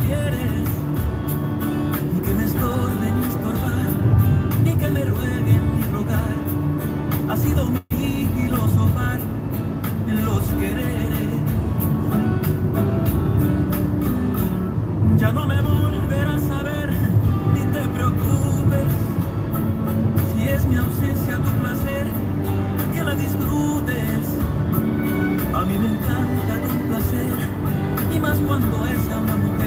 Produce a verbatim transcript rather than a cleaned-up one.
quieres, ni que me estorben ni estorbar, ni que me rueguen ni rogar. Ha sido mi filosofar en los quereres. Ya no me volverás a ver, ni te preocupes, si es mi ausencia tu placer, que la disfrutes. A mí me encanta tu placer, y más cuando es a una mujer.